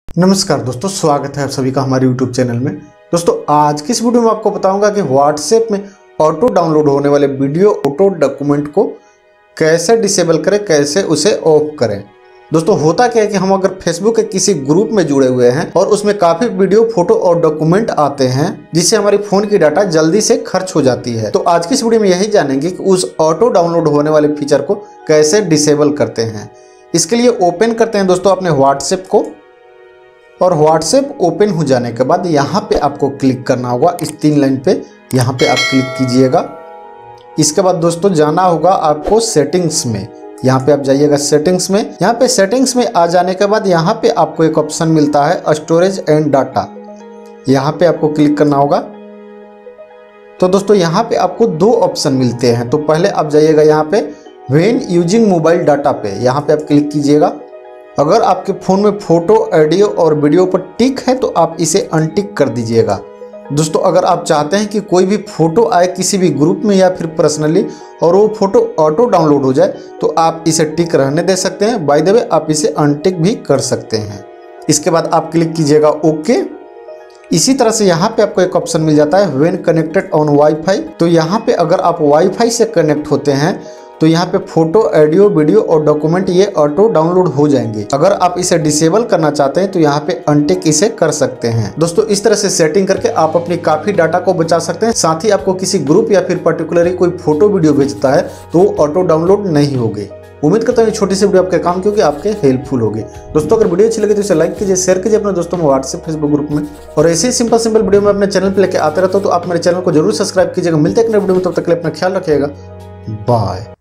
नमस्कार दोस्तों, स्वागत है आप सभी का हमारे YouTube चैनल में। दोस्तों आज की इस वीडियो में आपको बताऊंगा कि WhatsApp में ऑटो डाउनलोड होने वाले वीडियो ऑटो डॉक्यूमेंट को कैसे डिसेबल करें, कैसे उसे ऑफ करें। दोस्तों होता क्या है कि हम अगर फेसबुक के किसी ग्रुप में जुड़े हुए हैं और उसमें काफ़ी वीडियो, फोटो और डॉक्यूमेंट आते हैं जिससे हमारी फ़ोन की डाटा जल्दी से खर्च हो जाती है। तो आज की इस वीडियो में यही जानेंगे कि उस ऑटो डाउनलोड होने वाले फीचर को कैसे डिसेबल करते हैं। इसके लिए ओपन करते हैं दोस्तों अपने WhatsApp को, और WhatsApp ओपन हो जाने के बाद यहाँ पे आपको क्लिक करना होगा इस 3 लाइन पे, यहाँ पे आप क्लिक कीजिएगा। इसके बाद दोस्तों जाना होगा आपको सेटिंग्स में, यहाँ पे आप जाइएगा सेटिंग्स में। यहाँ पे सेटिंग्स में आ जाने के बाद यहाँ पे आपको एक ऑप्शन मिलता है स्टोरेज एंड डाटा, यहाँ पे आपको क्लिक करना होगा। तो दोस्तों यहाँ पे आपको 2 ऑप्शन मिलते हैं। तो पहले आप जाइएगा यहाँ पे व्हेन यूजिंग मोबाइल डाटा पे, यहाँ पे आप क्लिक कीजिएगा। अगर आपके फ़ोन में फ़ोटो, ऑडियो और वीडियो पर टिक है तो आप इसे अनटिक कर दीजिएगा। दोस्तों अगर आप चाहते हैं कि कोई भी फ़ोटो आए किसी भी ग्रुप में या फिर पर्सनली और वो फ़ोटो ऑटो डाउनलोड हो जाए तो आप इसे टिक रहने दे सकते हैं। बाय द वे आप इसे अनटिक भी कर सकते हैं। इसके बाद आप क्लिक कीजिएगा ओके। इसी तरह से यहाँ पे आपको एक ऑप्शन मिल जाता है व्हेन कनेक्टेड ऑन वाईफाई। तो यहाँ पे अगर आप वाईफाई से कनेक्ट होते हैं तो यहाँ पे फोटो, ऑडियो, वीडियो और डॉक्यूमेंट ये ऑटो डाउनलोड हो जाएंगे। अगर आप इसे डिसेबल करना चाहते हैं तो यहाँ पे अनटिक इसे कर सकते हैं। दोस्तों इस तरह से सेटिंग करके आप अपनी काफी डाटा को बचा सकते हैं। साथ ही आपको किसी ग्रुप या फिर पर्टिकुलरली कोई फोटो वीडियो भेजता है तो ऑटो डाउनलोड नहीं होगी। उम्मीद करता हूँ ये छोटी सी वीडियो आपके काम क्योंकि आपके हेल्पफुल होगी। दोस्तों अगर वीडियो अच्छी लगे तो इसे लाइक कीजिए, शेयर कीजिए अपने दोस्तों में, WhatsApp, फेसबुक ग्रुप में। और ऐसे ही सिंपल वीडियो में अपने चैनल पर लेके आते रहता हूँ तो आप मेरे चैनल को जरूर सब्सक्राइब कीजिएगा। मिलते हैं एक नए वीडियो में, तब तक के लिए अपना ख्याल रखिएगा। बाय।